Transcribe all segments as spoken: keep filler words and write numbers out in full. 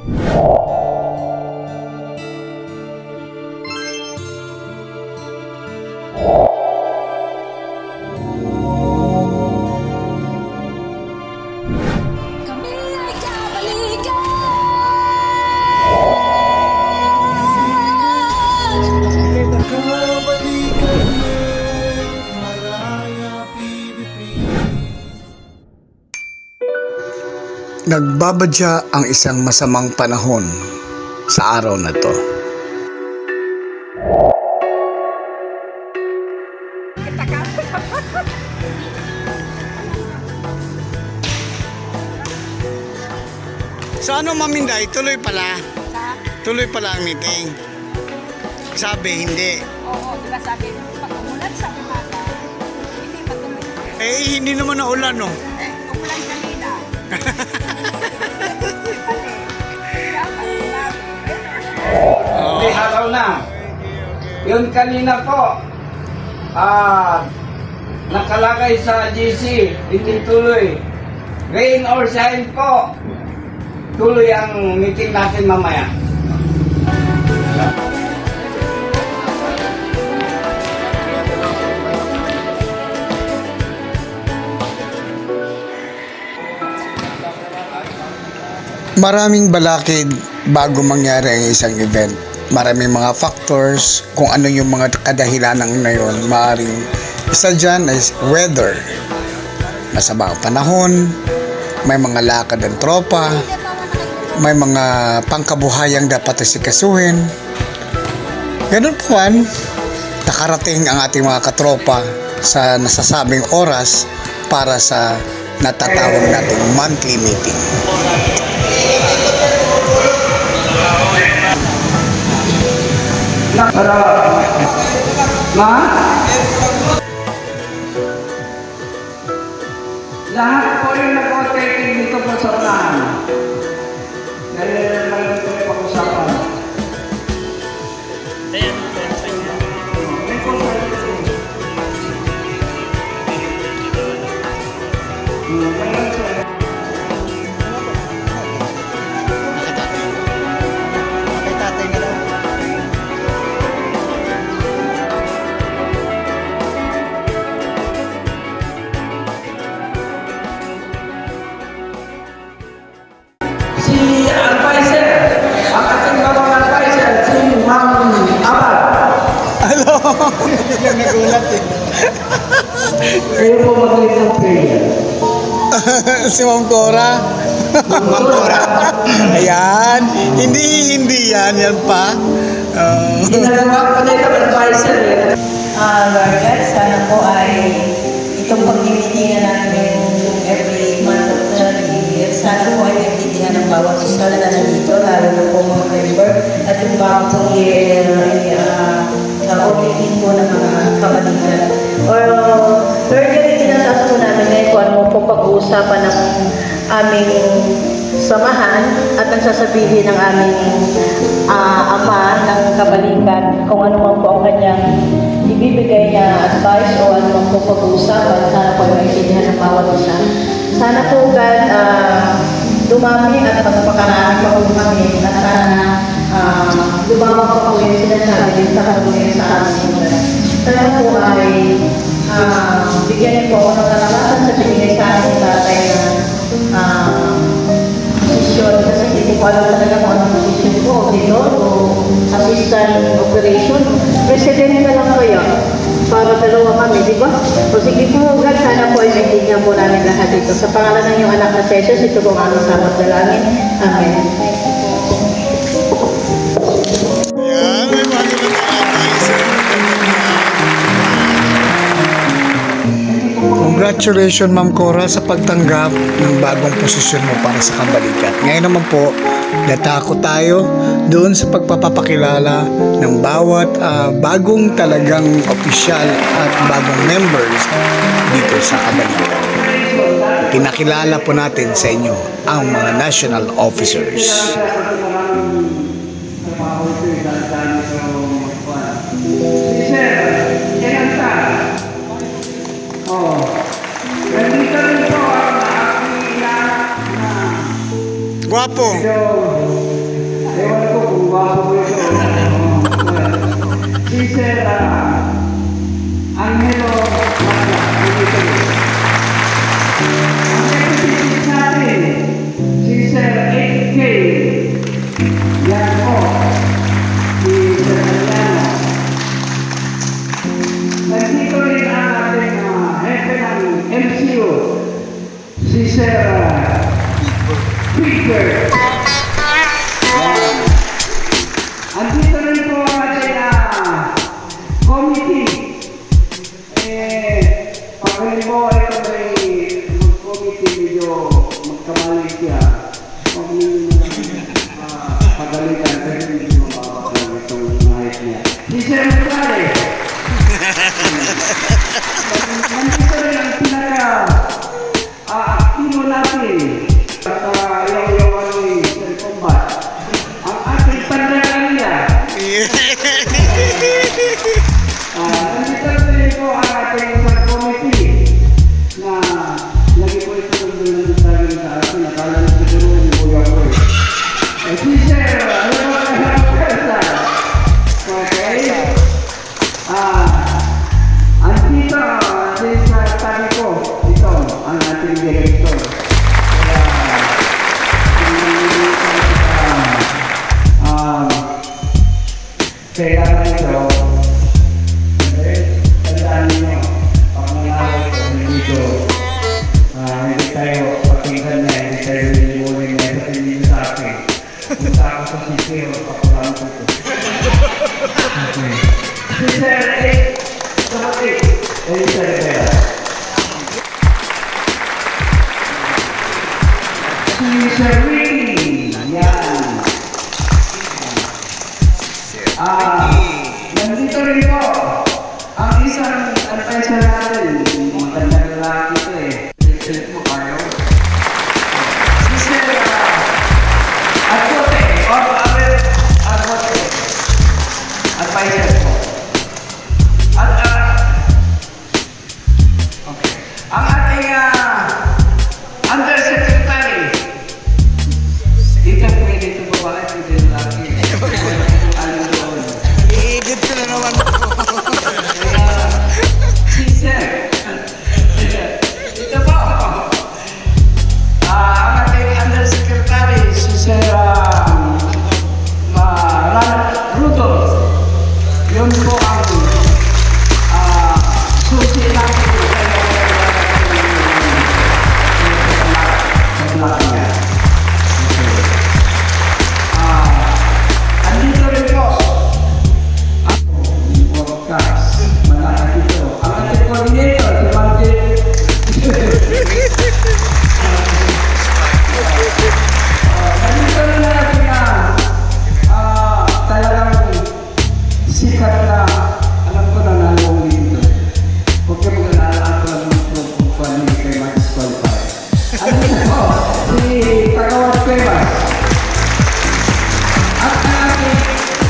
Nagbabadya ang isang masamang panahon sa araw na to. So ano, Ma'am Inday, tuloy pala? Tuloy pala ang meeting? Sabi, hindi. Oo, diba sabi, pag umulan sa umaga, hindi matuloy. Eh, hindi naman naulan, no? Eh, umulan kanina. May araw na. Yun kanina po, ah, nakalagay sa G C, hindi tuloy. Rain or shine po, tuloy ang meeting natin mamaya. Maraming balakid bago mangyari ang isang event. Maraming mga factors kung ano yung mga kadahilanan na yun. Maaaring isa dyan is weather. Masama ang panahon, may mga lakad ng tropa, may mga pangkabuhayang dapat asikasuhin. Ganun po man, nakarating ang ating mga katropa sa nasasabing oras para sa natatawag nating monthly meeting. Para ma lahat po yung nag-o-taking dito po sa unahan. Dahil lang ito yung pag-usapan. May konsa ito. Si advisor, ang ating bagong advisor, si Ma'am Abad. Hello! Nagulat eh. Kayo po magaling ng prayer. Si Ma'am Cora. Ma'am Cora. Ayan. Hindi, hindi yan. Yan pa. Uh... Ginagawa ko na itong advisor eh. Ah, Lord God, sana po ay itong pag-imitingan namin every month of the year. Sana po ay nagtitingan ng bawat isa na nandito, lalo na po mga member. At yung bago pong year ay na-oblitin po ng mga kabalikan. Or, Lord God, itinataas po namin ngayon kung ano po pag-uusapan ng aming samahan at ang sasabihin ng aming uh, ama ng kabalikan kung ano man po ang kanyang ibibigay na advice o ano man po pag-uusapan. Sana po ay maintindihan ng bawat isa. Sana po God, uh, dumami at magpakarami pa po kami at sana uh, dumami pa po yung sinasabi din sa karungan sa amin. Sana po ay uh, bigyan niyo po ng kalamasan sa binigay sa amin ng tatay na uh, posisyon kasi hindi ko alam talaga kung anong posisyon ko dito o assistant operation. President na lang kaya para dalawa kami, di ba? O sige po, God, sana po ay maintindihan po namin lahat dito. Sa pangalan ng iyong anak na Jesus, ito po ang aming samot dalangin. Amen. Yan, may bago na advisor. Congratulations, Ma'am Cora, sa pagtanggap ng bagong posisyon mo para sa kabalikat. Ngayon naman po, natako tayo doon sa pagpapakilala ng bawat uh, bagong talagang opisyal at bagong members dito sa kabalikat. Pinakilala po natin sa inyo ang mga national officers. Guwapo. Kaya ito, tandaan ninyo, pag nanalo ito, hindi ito, ah, hindi tayo pakinggan na, hindi tayo nilimunin na ito, hindi sa akin. Punta ako sa sisiyo, pakulang ko ito. Okay. Si Sir Eric, sabati, Eric Rivera. Si Sir Ricky, yan. Ah, nandito rin po ang isang advisor natin. Magandang lalaki ito eh. Present mo kayo. Si Sir Argote, or Abel Argote. Advisor po. At, ah, okay. Ang ating ah, undersecretary. Dito pwede ito babae, pwede lalaki. I-edit ko na naman po. Si Sir. Ito po. Ah, ang ating undersecretary, si Sir um, uh, Rudolph. Yun po ang uh, susi natin sa black niya. Ah, andito rin po. Podcast. Malaki ito. Ang ating coordinator, si Martin. Nandito rin natin na ah, talagang sikat na alam ko na nalong dito. Huwag ka mag-alala ko lang ng pagpupuan ni kay Max Qualify. Ano ito po? Si Tagawat Pebas. At ang ating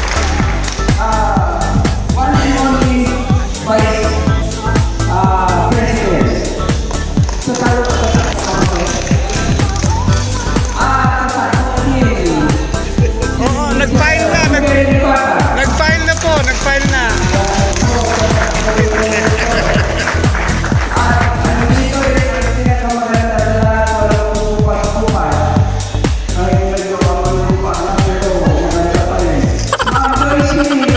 ah, one and only Vice uh, President. Sa talo ka sa kapatid. Ah, sa kapatid. Oo, nag-file na. Nag nag-file na po. Nag-file na. At nandito rin ang pinakamaganda na walang upupan-upupan. Ay, medyo kamalumpa na pero maganda pa rin. Ma'am Joyce,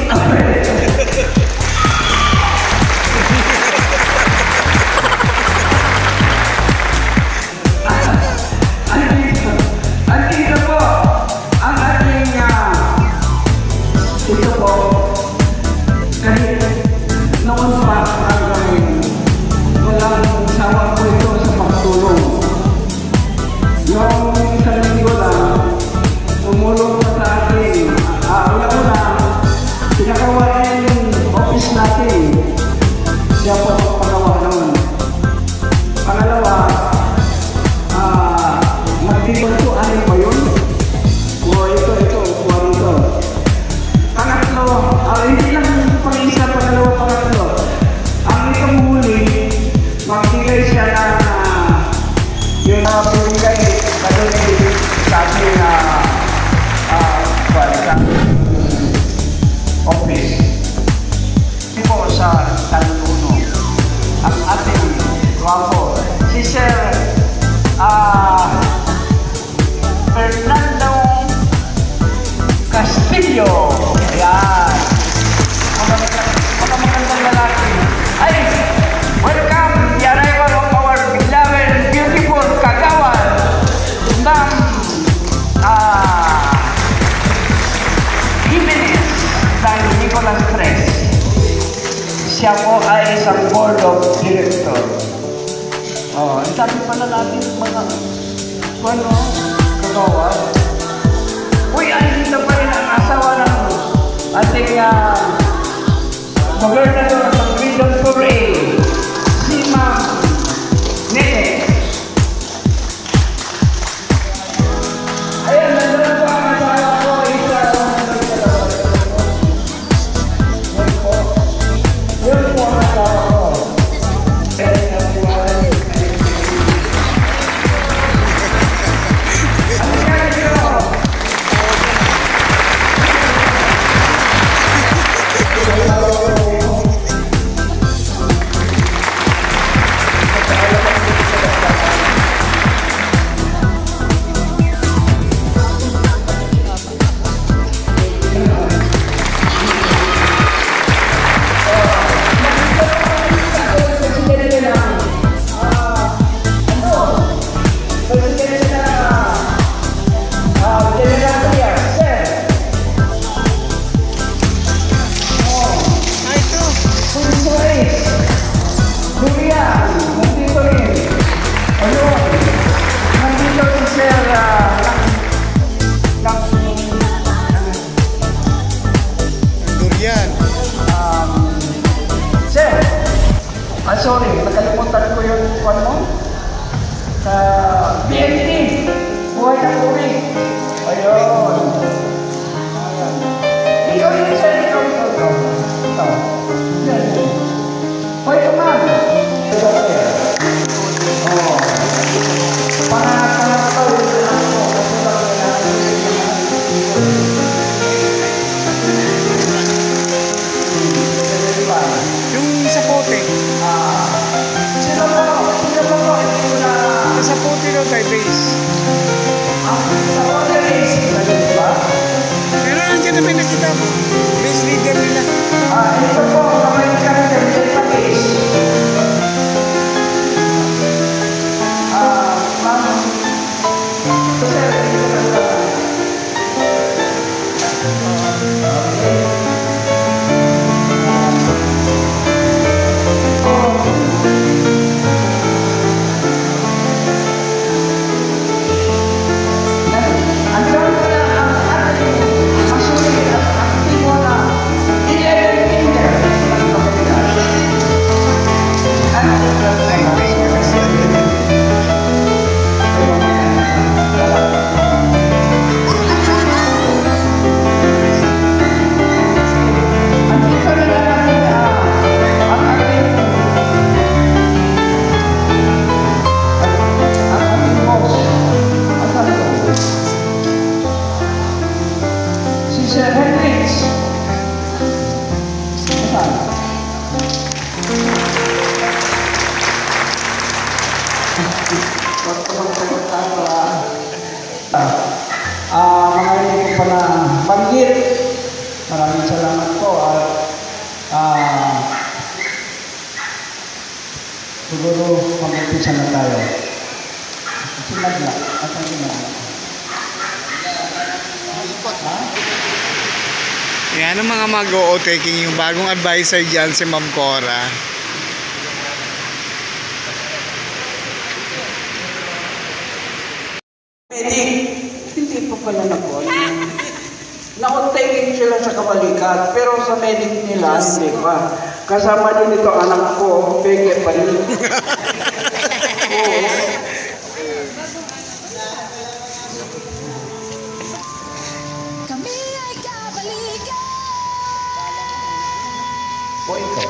Andito, andito po ang ating ah, ito po kahit noon pa hanggang walang sawa po ito sa pagtulong. Yung isang linggo lang, tumulong pa sa atin. Ah, una-una, pinakawain yung office natin. Siya po ang pagawa naman. Pangalawa, ah, magtibol po, ano ba yun? O ito, ito, kuha rito. Pangatlo, ah, hindi lang pang-isa, pangalawa, pangatlo. Ang itong huli, magbigay siya ng ah, yung uh, binigay na donate sa ating uh, uh, sa office. Hindi po sa taluno. Ang ating wapo, si Sir uh, Fernando Castillo. Ayan. Mga mga magandang lalaki. Ay, welcome the arrival of our beloved, beautiful kagawan ng ah Jimenez ng Nicolas Tres. Siya po ay isang board of director. Oh, ang sabi pala natin mga ano, kagawan. Uy, andito pa rin ang asawa ng ating uh, gobernador ng Region four A, si Ma'am Nene. Ayan, nandun po ang asawa ko, isa. Yun po. Yun po ang asawa ko. Ano kaya nyo? P N T. Buhay na puri. Ayun. Ayan. Ikaw yun, sir. Ikaw, ikaw, ikaw. Ikaw. Yan, yan. Hoy, kuman. Oo. Pangatang ito, yun lang po. Kasi lang Yung sa pote. Ah. Sino po? Sino po po? Hindi ko na... Sa pote daw tayo, base. Ah, sa order is, di ba? Pero nandiyan na may nakita mo. Base leader nila. Ah, ito po, kamay ka rin ng database. Ah, ma'am. Sir, ito na lang. Okay. Andiyan ko na ang ating masulit at aktibo na eleven finger ng Pilipinas. Ano? Andito na lang natin ang ating ang ating boss. Ang ating si Sir Hendrix. Saan? Ah, mga hindi ko pa na banggit. Maraming salamat po at ah, siguro mag-umpisa na tayo. Sinagla. At ang sinagla. Yan ang mga mag-o-taking yung bagong advisor dyan si Ma'am Cora. Pwede, hindi pa pala na po. Na-on-taking sila sa kabalikat, pero sa medic nila, hindi pa. Kasama din ito anak ko, peke pa rin. Oo. Kami ay kabalikan. O ikaw.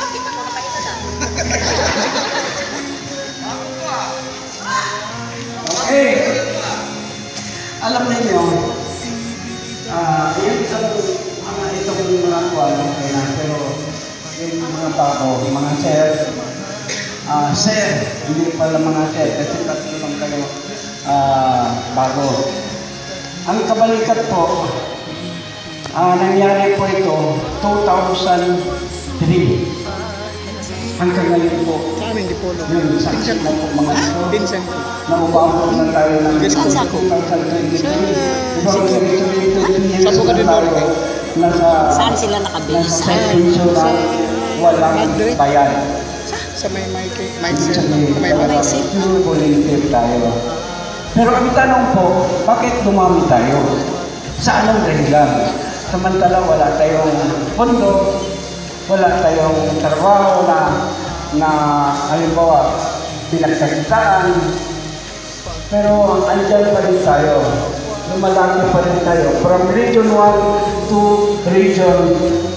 Okay. Alam niyo, ah, yung itong, mga itong mga kuwan, okay na, pero yung mga bago, mga sir, ah, sir, hindi pala mga sir, kasi tatlo lang kayo ah, bago. Ang kabalikat po, ah, nangyari po ito, two thousand three. Hanggang ngayon po, Saan hindi po? yun, sakit na po mga ito. Vincent po. Na umabot na tayo ng Saan sa ako? two thousand twenty-three. Diba, twenty-three Saan po ka din tayo, po? nasa, Saan sila nakabase? nasa suspension na walang bayan. Sa may mic, mic Ibig set. sabihin, May parang mic. pure volunteer tayo. Pero ang tanong po, bakit dumami tayo? Sa anong dahilan? Samantala wala tayong pondo, wala tayong trabaho na na halimbawa pinagkakitaan, pero andyan pa rin tayo, lumalaki pa rin tayo from region one to region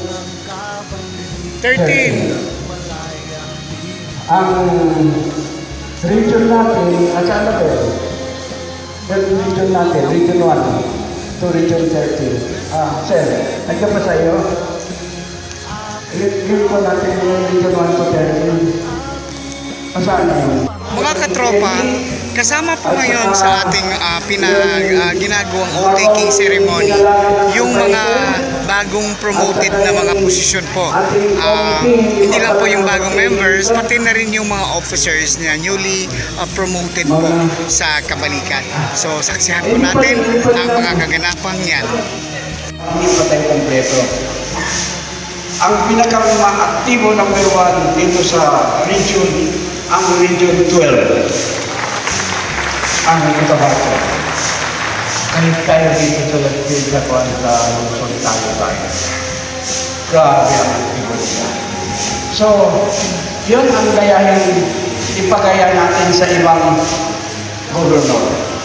thirteen. ang region natin at saan na ba yun? Yung region natin, region one to region thirteen. Ah, sir, nandiyan pa sa iyo? Yun po natin yung region one to thirteen. Pasaan na yun? Mga katropa, kasama po ngayon sa ating uh, pinag, uh, ginagawang O T K ceremony yung mga bagong promoted na mga posisyon po. Uh, hindi lang po yung bagong members, pati na rin yung mga officers na newly uh, promoted po sa kabalikan. So, saksihan po natin ang mga kaganapang yan. Hindi pa tayo kompleto. Ang pinaka-aktibo number one dito sa region, ang region twelve. Ang ikabato. Kahit tayo dito sa Lagpil sa kuwan sa Lungsod tayo tayo. Grabe ang aktibo nila. So, yun ang gayahin, ipagaya natin sa ibang governor.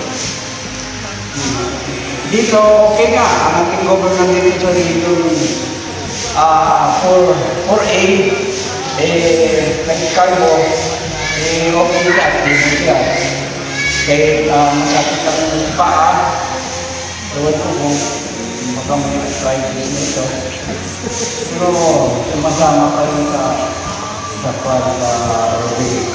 Dito, okay nga, ang ating governor dito dito, ah, for, for aid, eh, nag-cargo, eh, okay nga, dito siya. Kahit uh, masakit ang paa, ewan ko kung baka may try din ito. Pero sumasama pa rin sa sa pag-review.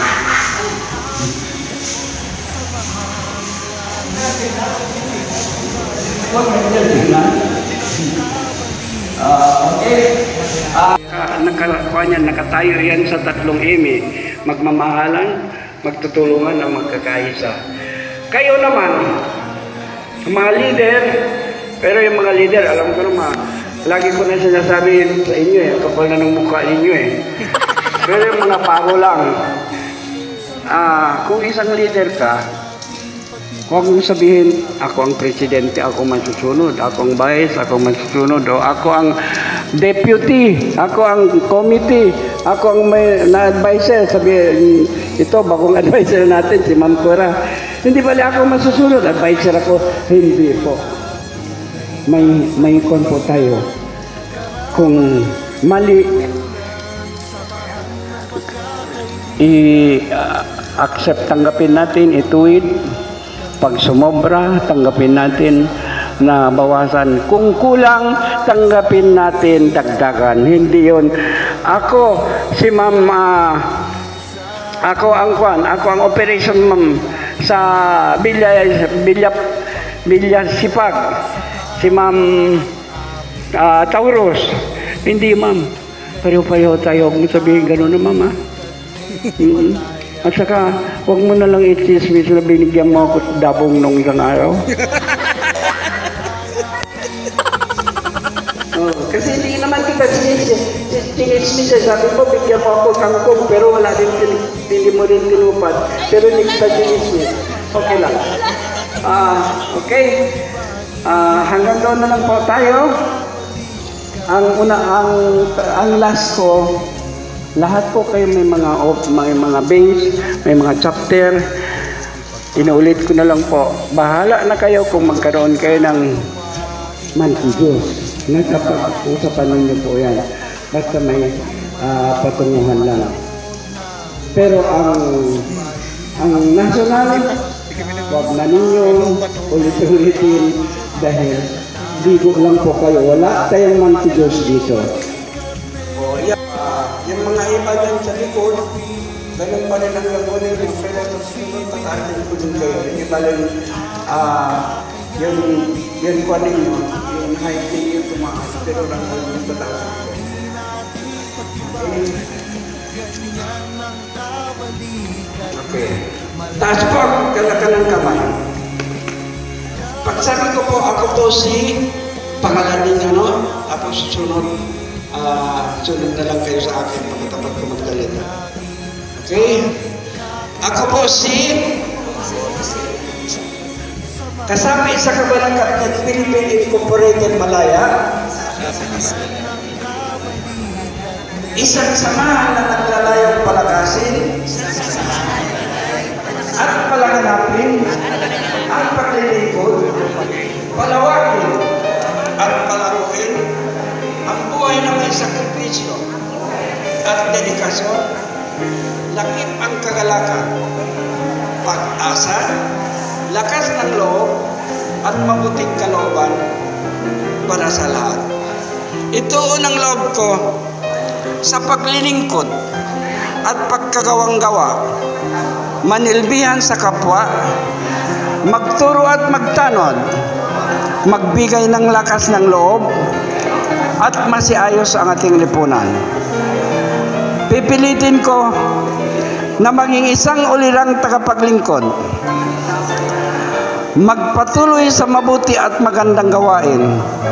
Huwag na tingnan. Okay. Uh, Nakakuha niyan, nakatayo yan sa tatlong eme. Magmamahalan, magtutulungan ang magkakaisa. Kayo naman, mga leader, pero yung mga leader, alam ko naman, lagi ko na sinasabi sa inyo eh, kapal na ng mukha ninyo eh. Pero yung mga paro lang, ah, kung isang leader ka, huwag mong sabihin, ako ang presidente, ako man susunod, ako ang vice, ako man susunod, o ako ang deputy, ako ang committee, ako ang may na-advisor, sabihin, ito, bagong advisor natin, si Ma'am Cora. Hindi pala ako masusunod, advisor ako, hindi po. May, may kon po tayo. Kung mali, i-accept, tanggapin natin, ituwid. Pag sumobra, tanggapin natin na bawasan. Kung kulang, tanggapin natin dagdagan. Hindi yun. Ako, si Ma'am, uh, ako ang kwan, ako ang operation ma'am sa Bilya, Bilya, Bilya Sipag. Si Ma'am uh, Taurus. Hindi ma'am. Pareho-pareho tayo. Huwag mo sabihin gano'n na ma'am ha. Mm-hmm. At saka, huwag mo na lang i-chismis na binigyan mo ako dabong nung isang araw. Oh, kasi hindi naman kita chinismis. Sabi mo, bigyan mo ako kangkong, pero wala din, hindi mo rin tinupad. Pero hindi kita chinismis. Okay lang. Ah, okay. Ah, hanggang doon na lang po tayo. Ang una, ang, ang last ko, lahat po kayo may mga may mga base, may mga chapter. Inuulit ko na lang po, bahala na kayo kung magkaroon kayo ng mantigos. Nagkapag-usapan ninyo po yan. Basta may uh, patunguhan lang. Pero ang ang national, wag na ninyo ulit-ulitin dahil bigo lang po kayo. Wala tayong mantigos dito. Yung mga iba dyan sa likod, ganun pa rin ang gagawin yung philosophy, pag-asin ko din kayo. Hindi pa rin, ah, yung, yung kwa ninyo, yung hiking yung tumaas, pero lang yung pataas. Okay. Taas po ang kalakan ng kamay. Pag sabi ko po, ako po si pangalan ninyo, no? Ako susunod. Uh, sunod na lang kayo sa akin pagkatapat ko magkalita. Okay? Ako po si kasapi sa kabalakat ng Philippine Incorporated Malaya, isang samahan na naglalayong palakasin at palaganapin ang paglilingkod, palawakin at palaruin ang buhay na may sakripisyo at dedikasyon, lakip ang kagalakan, pag-asa, lakas ng loob, at mabuting kalooban para sa lahat. Ito unang loob ko sa paglilingkod at pagkagawang-gawa, manilbihan sa kapwa, magturo at magtanod, magbigay ng lakas ng loob, at masiayos ang ating lipunan. Pipilitin ko na maging isang ulirang tagapaglingkod, magpatuloy sa mabuti at magandang gawain,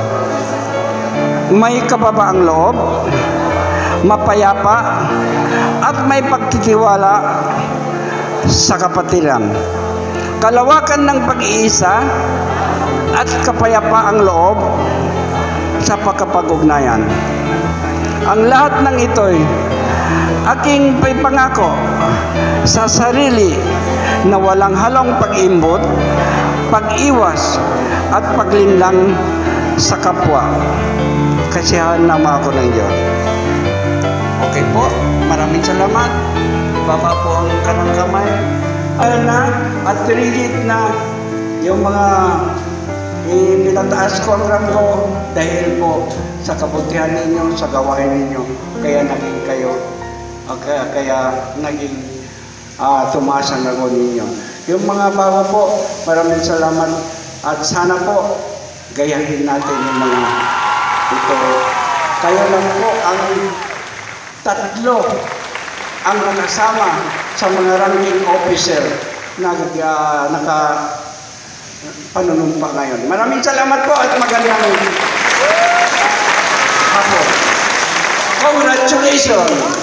may kababaang loob, mapayapa, at may pagtitiwala sa kapatiran, kalawakan ng pag-iisa at kapayapaang loob sa pagkapag-ugnayan. Ang lahat ng ito'y aking pangako sa sarili na walang halong pag-imbot, pag-iwas at paglinlang sa kapwa. Kasiyahan naman ako ng Diyos. Okay po, maraming salamat. Baba po ang kanang kamay. Ayun na, at pinigit na yung mga pinataas ko ang rambo dahil po sa kabutihan ninyo, sa gawain ninyo, kaya naging kayo, kaya, kaya naging uh, tumaas ang lago ninyo. Yung mga bago po, maraming salamat at sana po gayahin natin yung mga ito. Kayo lang po ang tatlo ang nakasama sa mga ranking officer na uh, naka panunumpa ngayon. Maraming salamat po at magandang hapon. Congratulations!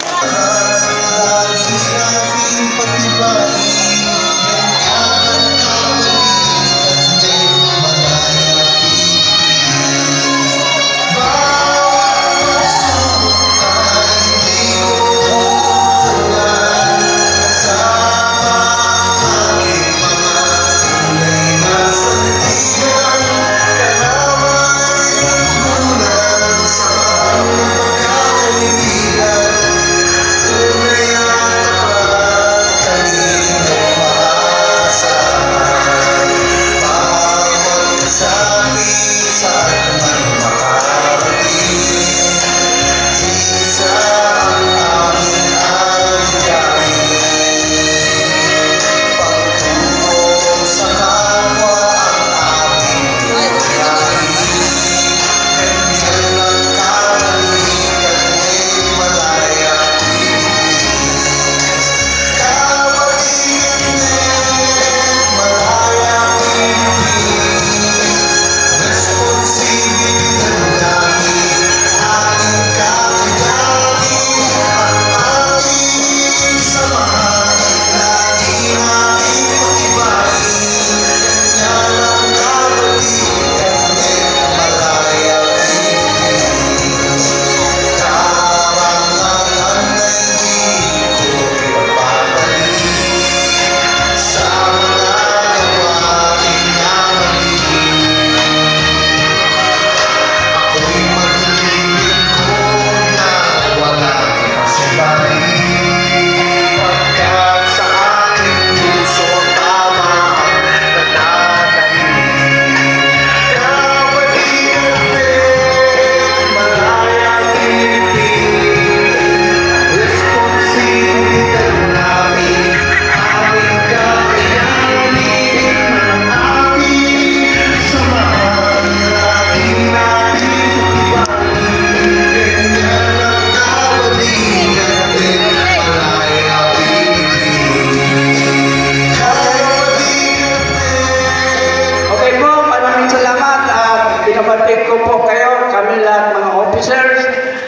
Pinapatid ko po kayo, kami lahat mga officers,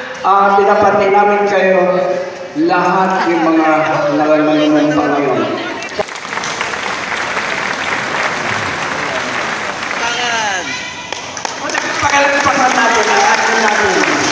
uh, pinapatid namin kayo lahat yung mga nanganganunan pa ngayon. Pagkalapasan natin, natin natin.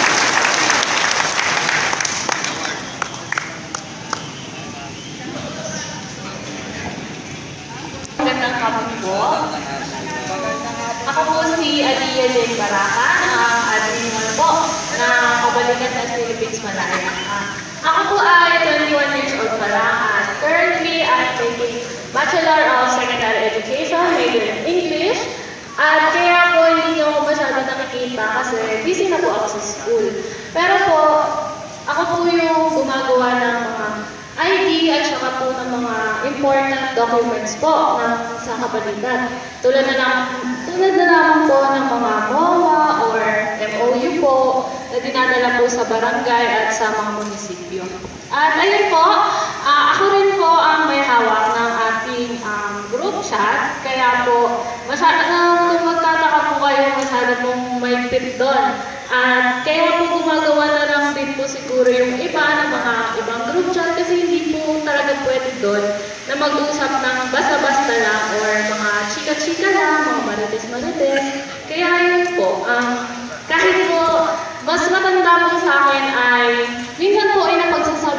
Magandang hapon po. Ako po si Aliyah Jen Baraka, ang admin mo po na kabalikan ng Philippines Malaya. Ako po ay twenty-one years old pa lang at currently I'm taking Bachelor of Secondary Education, major in English. At kaya po hindi niyo ako masyado nakikita kasi busy na po ako sa school. Pero po, ako po yung gumagawa ng mga I D at saka po ng mga important documents po ng sa kabalikan. Tulad na lang, tulad na lang po ng mga M O A or M O U po na dinadala po sa barangay at sa mga munisipyo. At ayun po, uh, ako rin po ang may hawak ng ating um, group chat. Kaya po, masyado na kung magtataka po kayo, masyado pong may tip doon. At kaya po gumagawa na lang din po siguro yung iba ng mga ibang group chat kasi hindi po talaga pwede doon na mag-usap ng basta-basta lang or mga chika-chika lang, mga marites-marites. Kaya yun po, um, kahit po mas matanda po sa akin ay minsan po ay napagsasabihan ko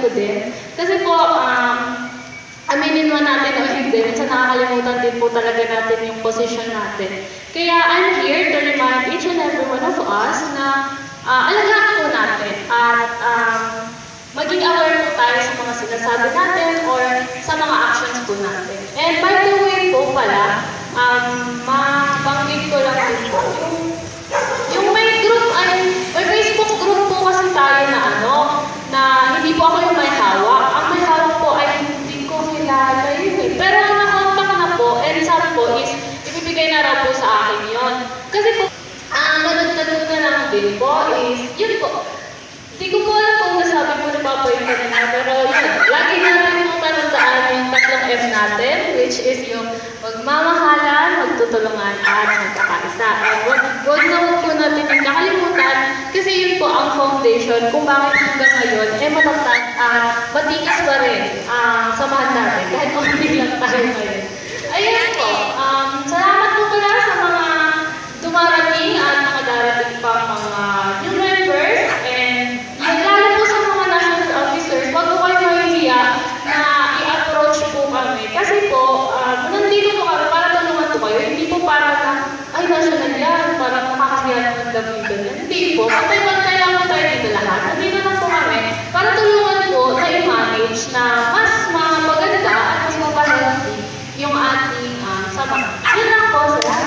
din. Kasi po, um, aminin man natin o hindi, minsan nakakalimutan din po talaga natin yung position natin. Kaya I'm here to remind each and every one of us na uh, alagaan po natin at um, maging aware po tayo sa mga sinasabi natin or sa mga actions po natin. And by the way po pala, um, mabanggit ko lang din po, yung, yung may group ay, may Facebook group po kasi tayo na ano, na hindi po ako yung may hawak. Ang may hawak po ay hindi ko kilala yun eh. Pero na-contact na po, and sabi po is, ibibigay na raw po sa akin yun. Kasi po, ang nanood-nanood na lang din po is, yun po, hindi ko po alam kung nasabi po ni Papa yung kanina, pero yun, lagi natin pong tatandaan yung tatlong F natin, which is yung magmamahalan, magtutulungan, at magkakaisa. And wag, wag na wag po natin yung kakalimutan, kasi yun po ang foundation kung bakit hanggang ngayon, eh matatag at matikas pa rin ang samahan natin, kahit konti lang tayo ngayon. Ayun po, um, salamat po pala sa mga dumarating at nakadarating pang mga new members, and lalo po sa mga national officers, wag po kayo mahihiya na i-approach po kami. Kasi po, um, nandito po kami para tulungan po kayo. Hindi po para na, ay, national yan, parang nakakahiyan ng gabi ganyan. Hindi po. Kapag magkaya po tayo dito lahat, nandito lang po kami para tulungan po na i-manage na mas maganda at mas mapahealthy yung ating um, samahan. Yun lang po, salamat.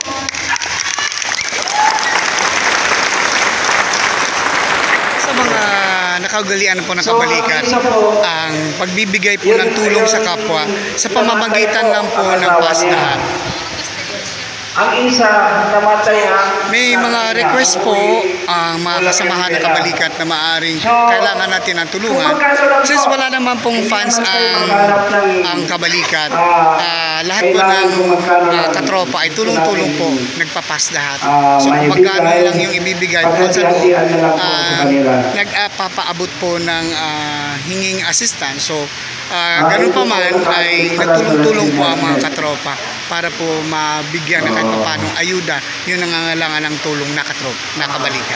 Mga nakaugalian po ng kabalikat ang pagbibigay po ng tulong sa kapwa sa pamamagitan lang po ng pasdahan. Ang isa, namatay ang... May mga request po ang mga kasamahan ng kabalikat na maaaring kailangan natin ng tulungan. Since wala naman pong funds ang, ang kabalikat, uh, lahat po ng uh, katropa ay tulong-tulong po, nagpapasdahan. So kung magkano lang yung ibibigay po sa loob, uh, nagpapaabot po ng uh, hinging assistance. So uh, ganun pa man ay nagtulong-tulong po ang mga katropa para po mabigyan na kahit paano ayuda yung nangangailangan ng tulong na katrop, na kabalikat.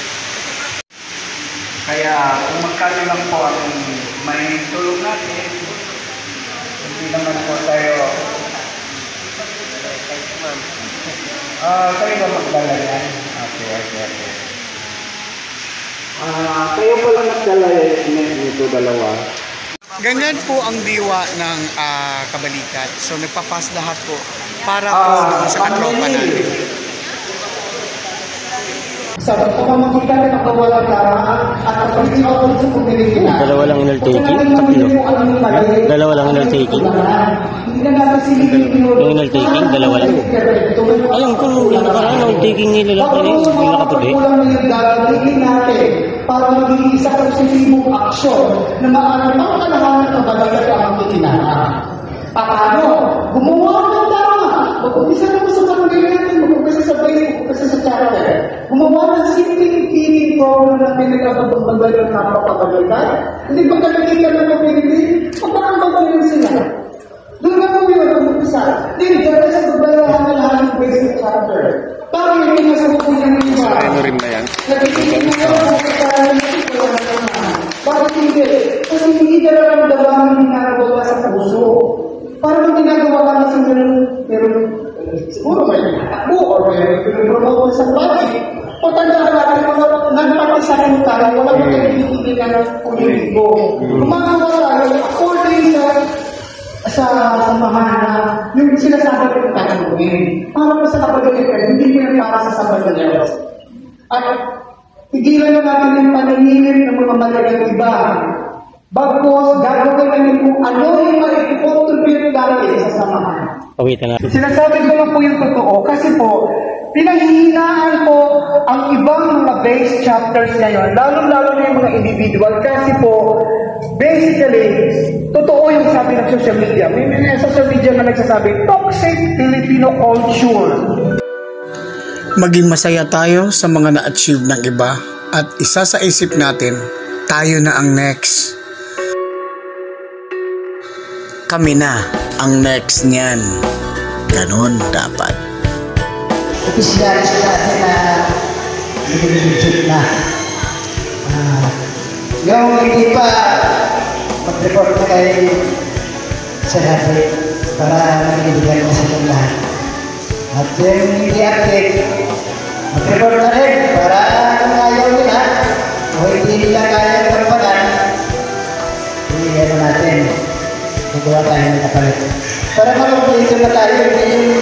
Kaya kung magkano lang po ang may tulong natin, hindi naman po tayo ah, kayo ba magdala yan? Okay, okay, okay. Ah, kayo pala magdala yan ito dalawa. Ganyan po ang diwa ng uh, kabalikat. So nagpapas lahat po para po uh, doon sa katropa natin. Sa pamamagitan ng kawalan karaan at ang pag-iawag sa pumilikin. Dalawa lang inal-taking? Tatlo? Dalawa lang inal-taking? Yung inal-taking, dalawa lang. Alam ko, yung nakaraan, yung taking nila lang kayo, yung nakatuloy. Para maging isa sa susimong aksyon na maaaring pangkalahan ng kabalikat ang itinangan. Paano? Gumawa ng tama. Mag-umpisa naman sa pamilya natin, mag-umpisa sa Facebook, mag-umpisa sa charter. Gumawa ng simple teaming program na pinagkakabagbagal ng napapabalikat. Hindi ba kalagitan ng pamilya? Magpakambagbagal sila. Doon na po yun ang umpisa. Then, gano'n sa babayaan na lahat ng basic charter. Para yung pinasabukin ng iba. Ano rin na yan? Nagiging mo na bakit hindi? Kasi hindi nararamdaman ng nararamdaman sa puso. Parang ginagawa ka na sa meron, meron, siguro may natakbo o may pinag-promote sa body. O tandaan natin, mga nagpapasakin tayo, wala mo kayo hindi ka ng kuligo. Gumagawa tayo according sa sa samahan na yung sinasabi ko na tayo gawin. Para sa kapag-ibig, hindi mo para sa sabag-ibig. At tigilan na natin yung panangilit ng mga malagang iba. Bagkos, gagawin namin kung ano yung mag-contribute natin sa samahan. Pawitan na. Sinasabi ko lang po yung totoo kasi po, pinanghihinaan po ang ibang mga base chapters ngayon, lalong-lalo na yung mga individual kasi po, basically, totoo yung sabi ng social media. May mga social media na nagsasabi, toxic Filipino culture. Maging masaya tayo sa mga na-achieve ng iba at isa sa isip natin, tayo na ang next. Kami na ang next niyan. Ganon dapat. Opisyalis ko natin na nililipit na. Uh, yung hindi pa mag-report na kay Senate para magiging na sa itong lahat. At yung hindi update, mag-report na rin para kung ayaw nila o hindi nila kaya kapanan, hindi ano natin, magawa tayo ng kapalit. Para mag-update na tayo, hindi yung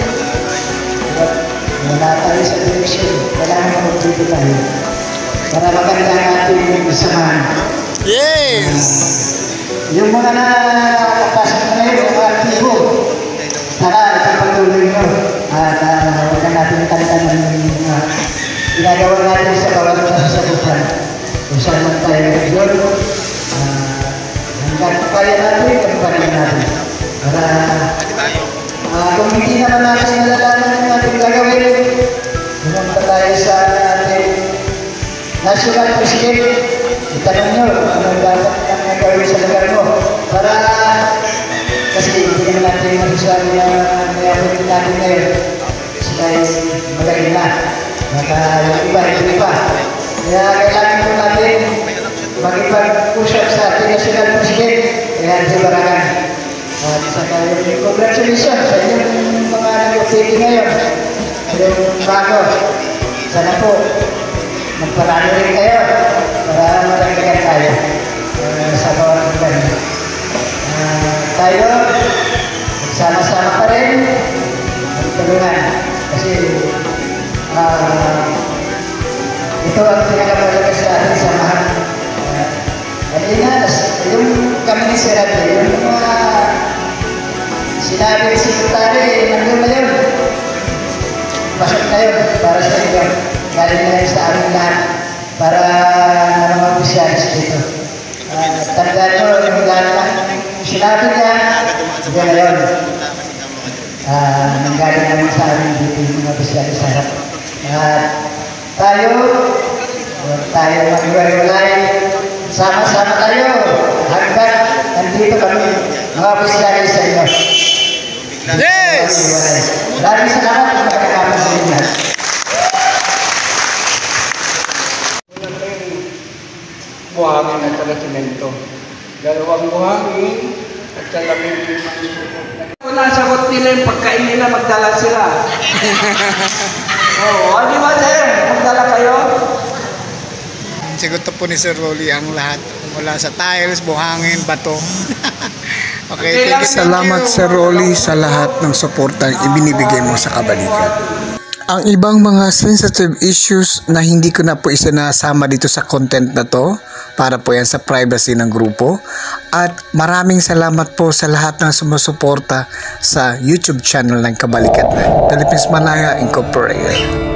wala tayo sa direction, kailangan mag-update tayo. Para maganda ang ating samahan. Yes! Yung mga nakakapasok na ngayon, mga aktibo, tara, ipagpatuloy nyo. At uh, huwag na natin tantanan yung uh, ginagawa natin sa bawat kasasabukan. Kung saan man tayo yun, uh, hanggang kaya natin, pagparin natin. Para uh, kung hindi naman natin nalalaman yung ating gagawin, pumunta tayo sa ating National President, itanong nyo anong dapat ang gagawin sa lugar mo. Para, kasi hindi naman natin masasabi na mayroon natin ngayon. Kasi tayo magaling na. Maka yung iba, hindi pa. Kaya kailangan po natin magipag-usap sa ating National President. Kaya hindi barakan. At saka yung congratulations sa inyong mga nag-update ngayon. Yung bago. Sana po, magparami rin kayo para maragdagan tayo uh, sa bawat lugar. Uh, tayo, magsama-sama pa rin, magtulungan. Kasi uh, ito ang pinakapalaga sa ating samahan. Uh, kanina, yung kami ni Serate, yung mga sinabi ng sekretary, nandun na yun. Pasok na yun para sa inyo. Galing na sa amin lahat para na mga opisyalis dito. Uh, tandaan nyo, yung lahat lang sinabi niya, hindi na yun. Uh, nanggaling naman sa amin dito yung mga opisyalis sa harap. Uh, tayo, tayo mag-iwalay, sama-sama tayo, hanggang nandito kami, mga opisyalis sa inyo. Yes! Maraming salamat kung makakapos sa inyo. Buhangin at saka simento. Dalawang buhangin at saka may limang supot. Kung nasagot nila yung pagkain nila, magdala sila. Oo, oh, di ba sir? Magdala kayo? Sigot po ni Sir Rolly ang lahat. Mula sa tiles, buhangin, bato. Okay, thank you. Salamat Sir Rolly sa lahat ng suportang ibinibigay mo sa Kabalikat. Ang ibang mga sensitive issues na hindi ko na po isinasama dito sa content na to para po yan sa privacy ng grupo. At maraming salamat po sa lahat ng sumusuporta sa YouTube channel ng Kabalikat na Philippines Malaya Incorporated.